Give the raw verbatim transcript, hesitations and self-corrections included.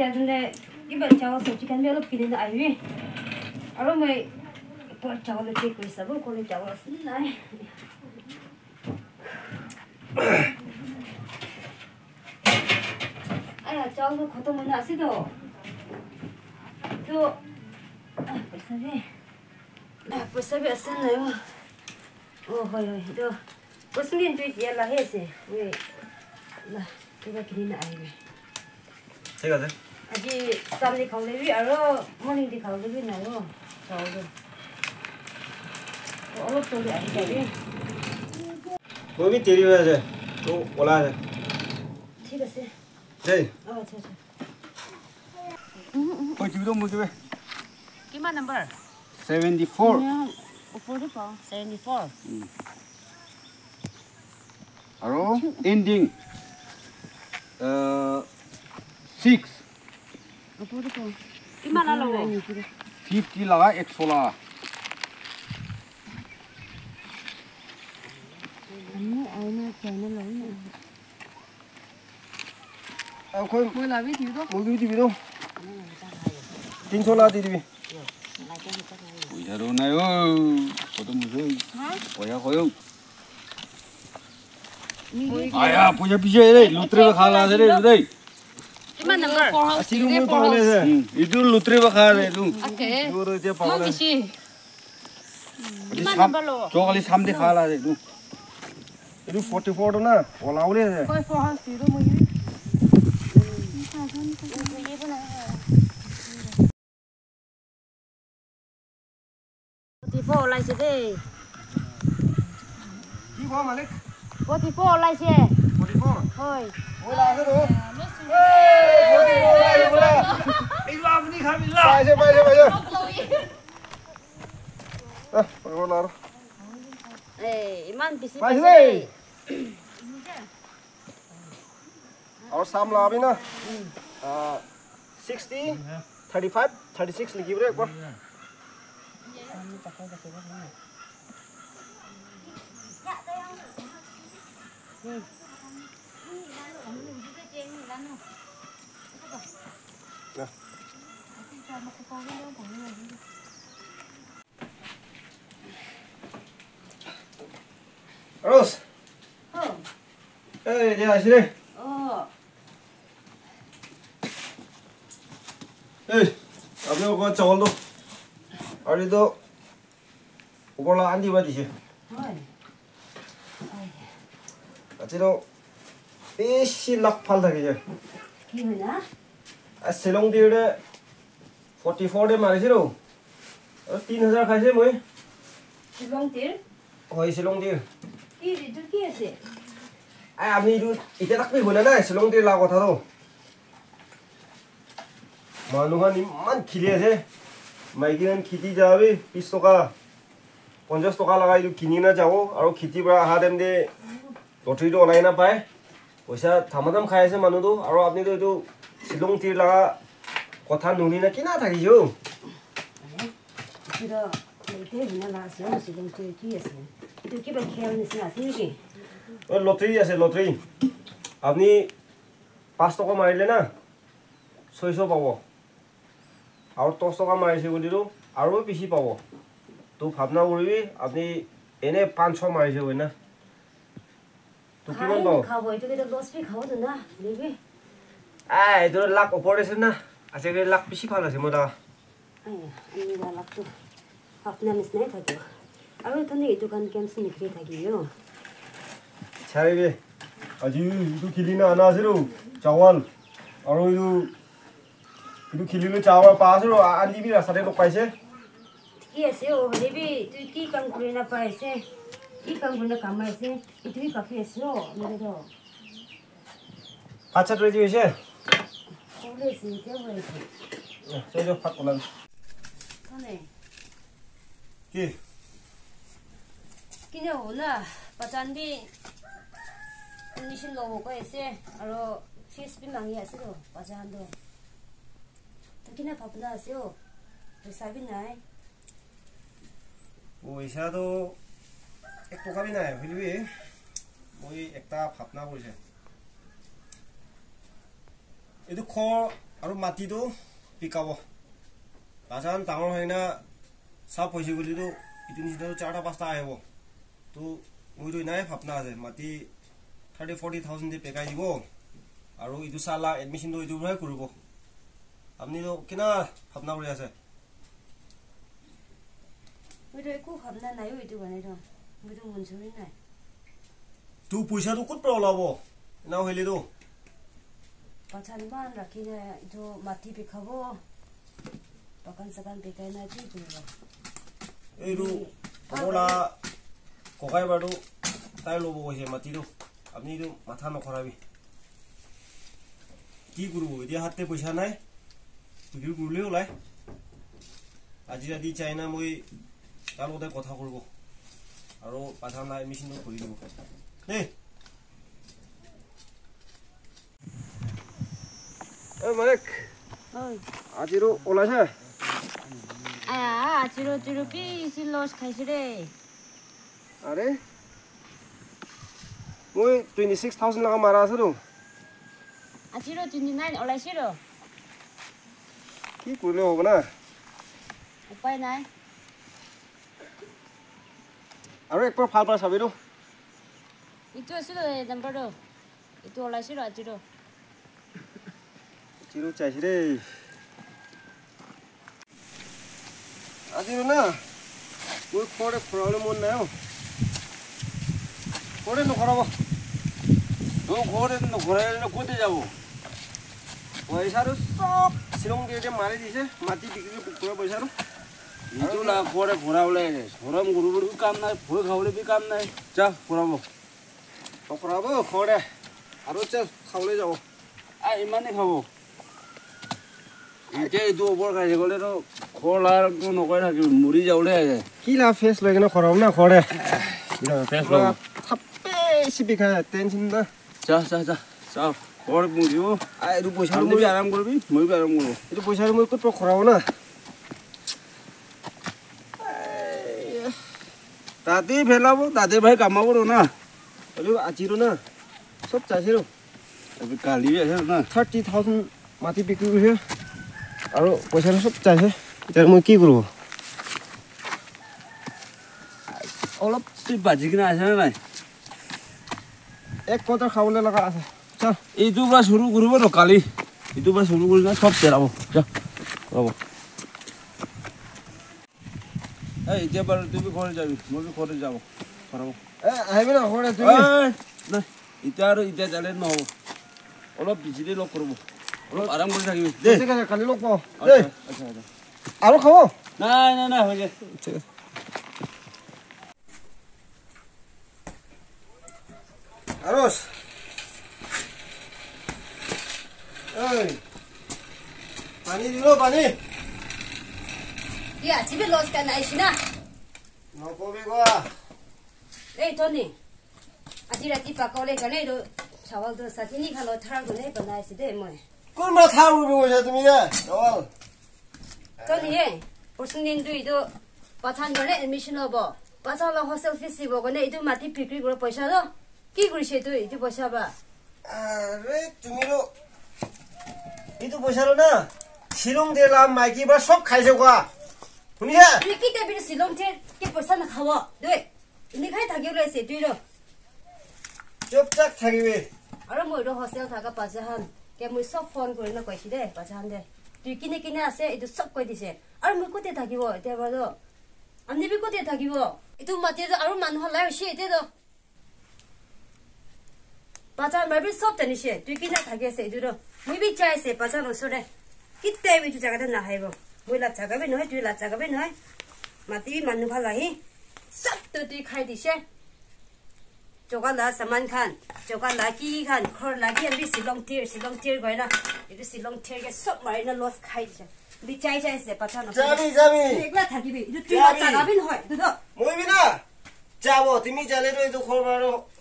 근데 이번 저거 솔직한 별로 기대는 아니위. 알아 뭐 저거를 찍고 있어. 뭐 거기 저거 쓰나. 아야 저거 것도 못 나시도. 또 아, 벌써비. 아, 벌써비 왔었나요? 어, 허이, 너 무슨 일 좀 연락 해야지. 왜? 나 그거 기대는 아니위. 제가 돼? 아직 쌈이 가을이 알아. 모닝디 가을이 나요. 저거. 어느 쪽이 아니지? 뭐미 데리워야 돼. 또 올라야 돼. ঠিকছে. 네. 어, 저 저. 어, 지금도 뭐 좀 해. কিমান number? seventy-four. ওপৰতে পাওঁ. seventy-four. আৰু ending uh six. ওপৰতে পাওঁ. কিমান ল'ব? fifty laga one hundred laga. আমি আইনা চাইনা লৈ না। À, khôi মই লাভি দিও তো। mỗi cái gì đâu tin số la gì đi ui giờ đồ này ơi có tôm một rơi có ya có không ai à bây giờ bây giờ đây lụt rồi khá là thế đây đây কিমান number? à chỉ đúng một bao này thôi itu lụt rồi khá này luôn 오케이. itu rồi chưa bao này কিমান number ল'ব? cho cái sam đi khá là đấy luôn itu forty-four đó na olau đấy কই ফহন সিৰো মই forty-four লাইছে দে কি কোৱা মালিক forty-four লাইছে forty-four হয় ওলা আছে তো এই forty-four ওলা এই আপনি খাবি লা পাইছে পাইছে পাইছে আ ওলা আৰু এ ইমান বেছি পাইছে দেই আৰু সাম লাবি না আ sixty thirty-five thirty-six লিখিব ৰে একবাৰ Rose. Oh. Hey, dia sini. Oh. Hey, আপনি ওকে চাওয়াল দো। আর এই তো ওপরলা আন্দি বাদি সে। হয়। আচ্ছা তো বেশি লাখ ফাল থাকে যে। কি হয় না? আর শিলং দিয়ে forty-four দে মারিছিল। আর three thousand খাইছে মই। শিলং তীর? হয় শিলং দিয়ে। কি ঋতু কি আছে? আই আমি ইটো ইটা তাক কই বলে না শিলং দিয়ে লা কথা তো। মানুহান ইমান খিলি আছে। মাইকিন খেতি যাবি বিশ টকা পঞ্চাশ টকা লাগা ইটো কিনি না যাব আৰু খেতি পৰা আহা দেম দে লটাৰীটো ওলাই না পায় পইচা থামাথাম খাই আছে মানুহটো আৰু আপুনিতো এইটো শিলং তীৰ লাগা কথা নুনি না কিনা থাকিছো কিবা লটাৰী বিনা আছে শিলং তীৰ কি আছে এইটো কিবা খেল নিচিনা আছে নেকি ও লটাৰী আছে লটাৰী আপুনি পাঁচ টকা মাৰিলে না ছয়শ পাব আৰু দহ টকা মাৰিছে বুলিতো আৰু বেছি পাব তো ভাবনা কৰিবি আপুনি এনে পাঁচশ মাৰিছে হয় না তো কিমান পাব খাব এইটো কিটা লছ পি খাব না নেবি আ এইটো লাখ ওপৰত আছে না আছে কি লাখ বেছি ভাল আছে মোটা আমি লাখটো আপোনাৰ নিচিনাই থাকিব আৰু এখানে এই দোকান কেমছে নিখৰি থাকিব চাৰিবে আজি ইটো খিলিনা আনা আছে ৰো চাৱাল আৰু ইটো ইটো খিলিলে চাৱাল পাছ ৰো আন্দিবি ৰাস্তাতে লগ পাইছে কি আছে ও হলিবি তুই কি কাম কৰি না পাইছে কি কাম কৰি না কামাইছে ইটো কি কাফি আছে ও মেৰে আচ্ছা ৰেডি হৈছে কলেছে তে হৈছে চৈ যো ফাক ওলাবি কোনে কি কিনে ওলা পাচানবি নিশিন লব কৈছে আৰু ফিস বি মাঙি আছে ৰ পাচানটো তো কিনা ভাবনা আছে ও পইচা বি নাই পইচাটো এক টকা বি নাই বুলিবি মই একটা ভাবনা কৰিছে এইটো খ আৰু মাটিটো পিকাব বাজান ডাঙৰ হয় না সব পইচা গলিটো ইটো নিচিনা চাৰটা পাঁচটা আহিব তো মইতো নাই ভাবনা আছে মাটি থাৰ্টি ফৰ্টি থাউজেণ্ড দি পেকাই দিব আৰু ইটো চালা এডমিশনটো ইটো পৰাই কৰিব আপনি তো কিনা ভাবনা কৰি আছে মইতো একো ভাবনা নাই ইটো বনাই ৰ মইতো মঞ্জুৰি নাই তো পইচাটো ক'ত পৰা ওলাব নাও হেলিটো পাছান মান ৰাখিলে ইটো মাটি পিকাব বাগান চাগান পেকাই নাই কি কৰিব এইটো কমলা ককাই বাৰটো তাই ল'ব কৈছে মাটিটো আপুনি এইটো মাথা নখৰাবি কি কৰিব এতিয়া হাতে পইচা নাই বিক্ৰী কৰিলে ওলাই আজি ৰাতি চাইনা মই তাৰ লগতে কথা কৰিব আৰু পাঠা নাই এডমিশ্যনটো কৰি দিব দেই এই মালিক ঐ আজিৰো ওলাইছে আ আজিৰো আজিৰো কি সি লছ খাইছে ৰে আৰে মই টুৱেণ্টি ছিক্স থাউজেণ্ড টকা মাৰা আছে তো আজিৰো টুৱেণ্টি নাইন ওলাইছে ৰ কি কৰিলে হ'ব না উপায় নাই আৰু একবাৰ ভাল পাই চাবি তো ইটো আছিল নাম্বাৰটো ইটো ওলাইছে ৰ আজিৰো চিৰো চাইছে ৰে আজিৰো না মই খৰে খৰাবলৈ মন নাই খৰে নখৰাব 너 거래는 너 거래는 কোথায় যাব পইচাটো সব শ্বিলং দিয়ে মাৰি দিছে মাটি বিক্ৰী কৰা পইচাটো ইটো না ঘৰে ঘৰাবলৈ ঘৰম গৰুবোৰ কাম নাই ভয় খাবলৈ বি কাম নাই যা ঘৰাব নখৰাব খৰে আৰু চল খাবলৈ যাব আ ইমানেই খাব এতিয়া এইটো ওপৰ খাই গ'লেতো ঘৰ লাৰটো নকৰে থাকিব মৰি যাবলৈ আহে কি লাভ ফেচ লৈ কিনে খৰাব না খৰে ফেচ ল'ব থাপে চিপি খাই টেনশ্যন না যা যা যা যা ঘৰ মুজিব এইটো পইচাটো মই আৰাম কৰিবি মই আৰাম কৰোঁ এইটো পইচাটো মই ক'ত খৰাব না তাতেই ফেলাব তাতে ভাই কামাব না এইটো আজিৰো না চব চাইছে ৰ কালি আছে না থাৰ্টি থাউজেণ্ড মাটি বিক্ৰী কৰিছে আৰু পইচাটো চব চাইছে এতিয়া মই কি কৰোঁ অলপ বাজি কিনে আছে নে নাই এক কোৱাৰ্টাৰ খাবলৈ লগা আছে চল এইটো পৰা চুৰু কৰিব ন কালি এইটো পৰা চুৰু কৰি চব পেলাব যা ৰ'ব এই এতিয়া বাৰু তুমি ঘৰত যাবি মই ঘৰত যাব ঘৰাব এ আহিবি না ঘৰতে তুমি নাই এতিয়া আৰু এতিয়া যালে নহ'ব অলপ বিজিলে লগ কৰিব অলপ আৰাম কৰি থাকিবি দেই ঠিক আছে কালি লগ পাওঁ দেই আচ্ছা আচ্ছা আৰু খাব নাই নাই নাই হৈ যায় ঠিক আছে আৰস এই পানী দিল পানী ইয়া জিবে লছ কা নাইছি না নকবি কোৱা এই টনি আজি ৰাতি পাকলে কাৰণে ৰ চাवलটো চাটনি খালো থাৰ গনে বনাইছে দে মই কোন মাথা উৰিব গৈছা তুমি যে চাवल টনি হে পৰসুদিন দুই তো পাঠান গনে এডমিশন হ'ব পাছালা হোস্টেল ফিস দিব গনে ইটো মাটি বিক্ৰী কৰা পইচা ৰ কি কৰিছে তুই ইটো পইচা বা আৰে তুমিৰো ইটো পইচাটো না শ্বিলং দিলা মাইকী বা চব খাইছে কোৱা শুনিছা তুই কি তে বিৰ শিলং তে কি পইচা না খাব দুই ইনি খাই থাকিও লৈছে তুই ৰ চুপচাপ থাকিবি আৰু মই ৰ হোস্টেল থাকা পাছাহান কে মই সব ফোন কৰি না কৈছি দে পাছাহান দে তুই কিনে কিনে আছে ইটো সব কৈ দিছে আৰু মই কোতে থাকিব এতিয়া বাৰু আমি বি কোতে থাকিব ইটো মাটি আৰু মানুহ লাই হৈছে এতিয়া পাছাহান মাবি সব জানিছে তুই কিনে থাকি আছে ইটো ৰ মই বি চাইছে পাছাহান ওচৰে কিতে বিটো জাগাতে নাহাইব মই লাজ জাগাবি নহয় তুই লাজ জাগাবি নহয় মাটি মানুহ ভাল আহি সব তো তুই খাই দিছে চকালা সামান খান চকালা কি খান খৰ লাগি আমি শিলং টিৰ শিলং টিৰ গয় না এইটো শিলং টিৰ কে সব মাৰি না লছ খাই দিছে বিচাই যাইছে পাছাহান যাবি যাবি একলা থাকিবি ইটো তুই লাজ জাগাবি নহয় ইটো মই বিনা যাব তুমি জালে তো এইটো খৰ বাৰু